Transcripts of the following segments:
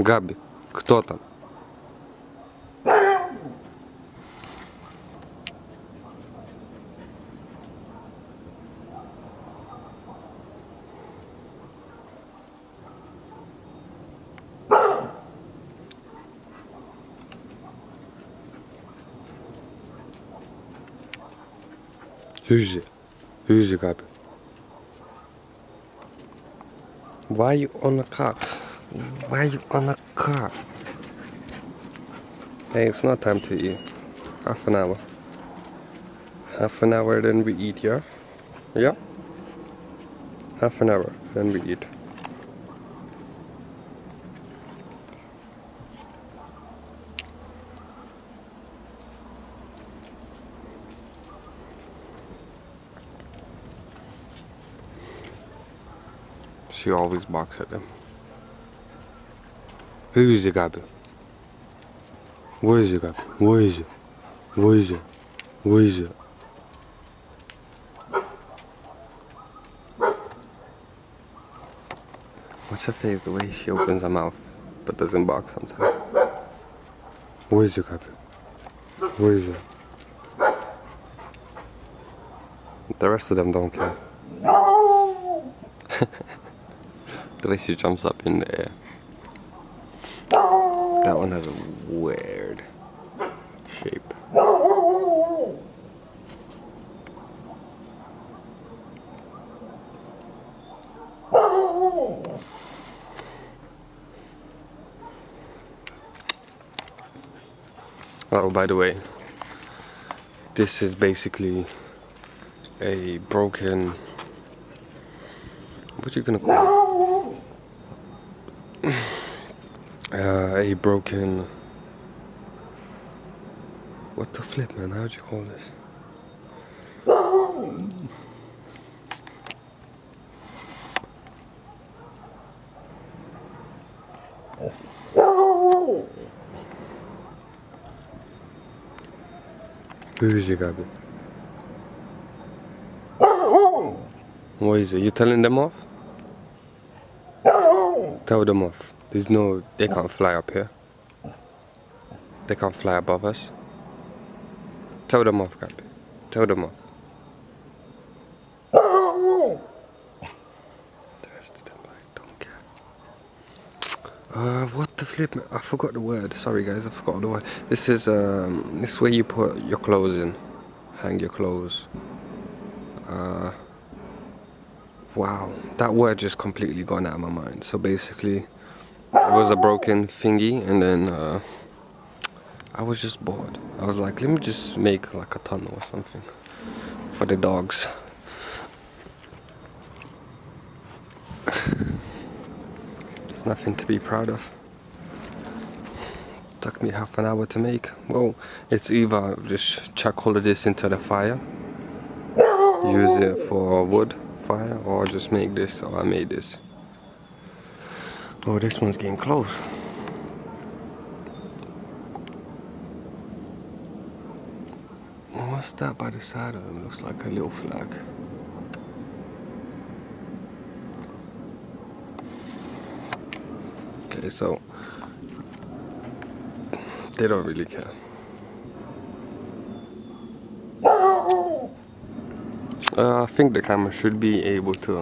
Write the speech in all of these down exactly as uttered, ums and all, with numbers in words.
Габи, кто там? Who's it? Who's it, Gabi? Why are you on the car? Why are you on the car? Hey, it's not time to eat. Half an hour. Half an hour, then we eat, yeah? Yeah? Half an hour, then we eat. She always barks at them. Who is it, Gabi? Where is it, Gabi? Where is it? Where is it? Where is it? Watch her face, the way she opens her mouth but doesn't bark sometimes. Where is it, Gabi? Where is it? The rest of them don't care. The way she jumps up in the air. That one has a weird shape. Oh, by the way, this is basically a broken, what you gonna call it? Uh, a broken, what the flip, man, how'd you call this? Who is it, Gabi? What is it? You telling them off? Tell them off. There's no, they can't fly up here. They can't fly above us. Tell them off, Gabi. Tell them off. The rest of them, I don't care. Uh, what the flip? I forgot the word. Sorry, guys, I forgot the word. This is um, this is where you put your clothes in. Hang your clothes. Uh, wow, that word just completely gone out of my mind. So basically, it was a broken thingy, and then uh, I was just bored. I was like, let me just make like a tunnel or something for the dogs. There's nothing to be proud of. Took me half an hour to make. Well, it's either just chuck all of this into the fire, use it for wood fire, or just make this. Oh, I made this. Oh, this one's getting close. What's that by the side of him? Looks like a little flag. Okay, so they don't really care. Uh, I think the camera should be able to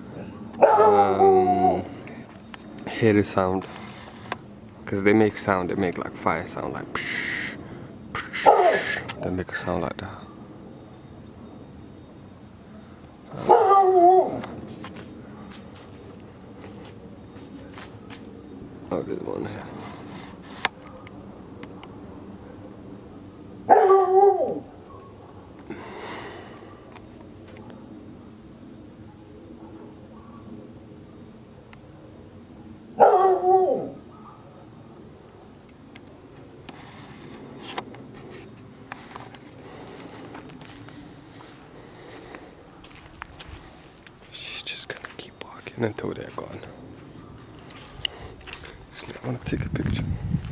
um, hear the sound, because they make sound. They make like fire sound, like psh, psh. They make a sound like that. Uh, oh, there's one here. She's just gonna keep walking until they're gone. I want to take a picture.